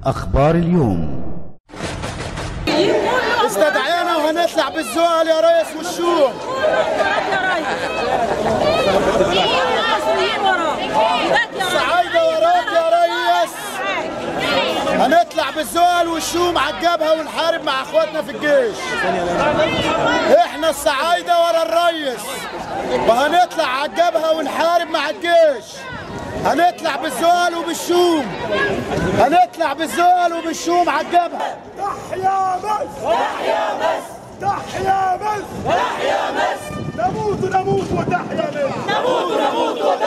أخبار اليوم. استدعينا وهنطلع بالزوال يا ريس والشوم. صعايدة وراك يا ريس. هنطلع بالزوال والشوم على الجبهة ونحارب مع اخواتنا في الجيش. احنا الصعايدة ورا الريس وهنطلع على الجبهة ونحارب مع الجيش. هنطلع بالزوال وبالشوم. هنطلع بالزوال وبالشوم على الجبهة. تحيا مصر! تحيا مصر! تحيا مصر! تحيا مصر! نموت نموت وتحيا مصر! نموت نموت وتحيا